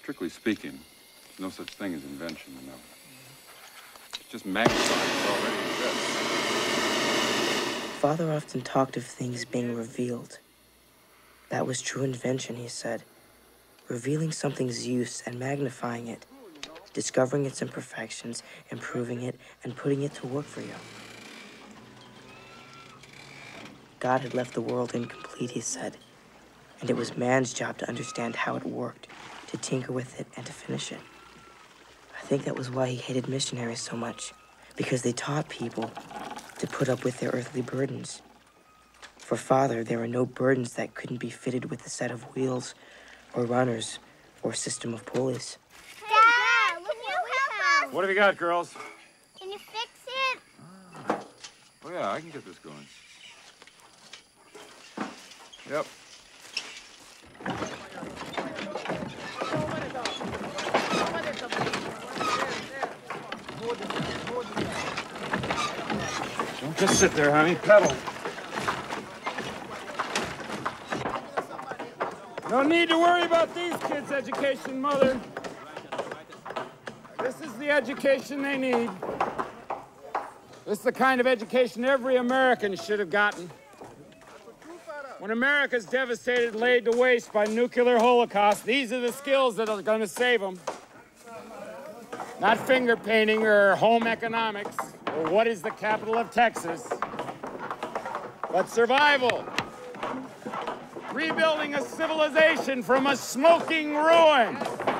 Strictly speaking, there's no such thing as invention, you know. It's just magnifying what's already exists. Father often talked of things being revealed. That was true invention, he said. Revealing something's use and magnifying it. Discovering its imperfections, improving it, and putting it to work for you. God had left the world incomplete, he said, and it was man's job to understand how it worked, to tinker with it, and to finish it. I think that was why he hated missionaries so much, because they taught people to put up with their earthly burdens. For Father, there were no burdens that couldn't be fitted with a set of wheels, or runners, or system of pulleys. Dad, look what we have. What have you got, girls? Can you fix it? Oh, yeah, I can get this going. Yep. Don't just sit there, honey. Pedal. No need to worry about these kids' education, Mother. This is the education they need. This is the kind of education every American should have gotten. When America's devastated, laid to waste by nuclear holocaust, these are the skills that are going to save them. Not finger painting or home economics or what is the capital of Texas, but survival. Rebuilding a civilization from a smoking ruin.